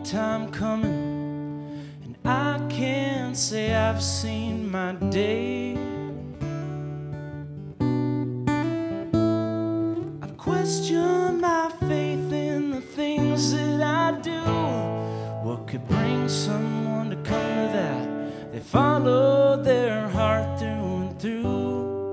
time coming, and I can't say I've seen my day. I've questioned my faith in the things that I do. What could bring someone to come to that? They follow their heart through and through.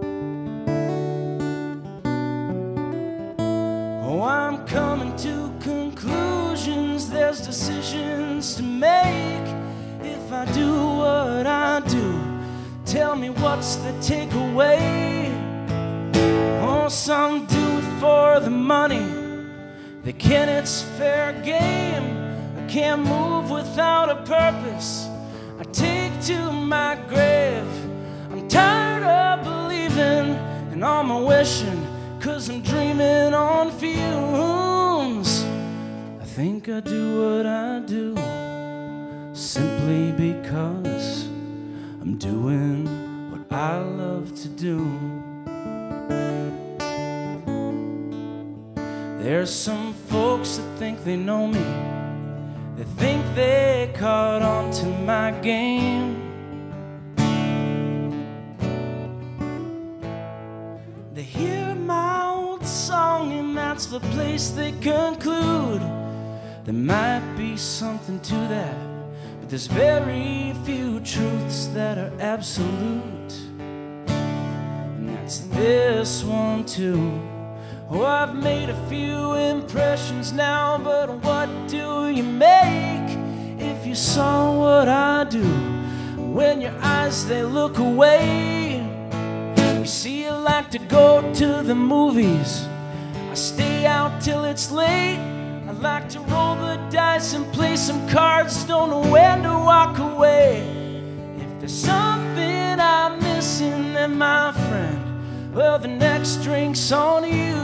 Oh, I'm coming to conclusions. There's decisions to make. If I do what I do, tell me what's the takeaway? Oh, some do it for the money. They can, it's fair game. I can't move without a purpose. I take to my grave. I'm tired of believing and all my wishing, 'cause I'm dreaming on fumes. I think I do what I do simply because I'm doing what I love to do. There's some folks that think they know me. They think they caught on to my game. They hear my old song and that's the place they conclude. There might be something to that, but there's very few truths that are absolute. And that's this one too. Oh, I've made a few impressions now, but what do you make if you saw what I do? When your eyes, they look away. You see, I like to go to the movies. I stay out till it's late. I like to roll the dice and play some cards. Don't know when to walk away. If there's something I'm missing, then my friend, well, the next drink's on you.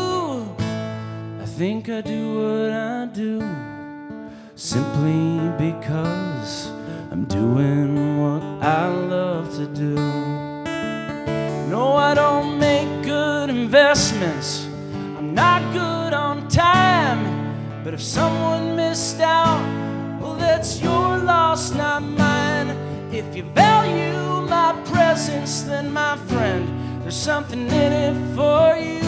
I think I do what I do simply because I'm doing what I love to do. No, I don't make good investments. I'm not good on time. But if someone missed out, well, that's your loss, not mine. If you value my presence, then my friend, there's something in it for you.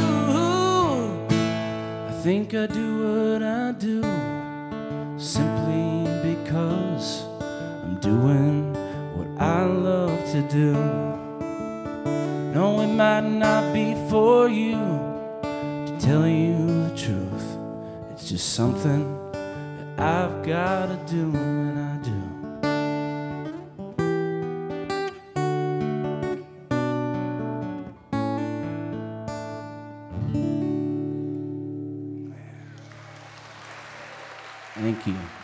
I think I do what I do simply because I'm doing what I love to do. No, it might not be for you to tell you the truth. It's just something that I've gotta do, and I do. Thank you.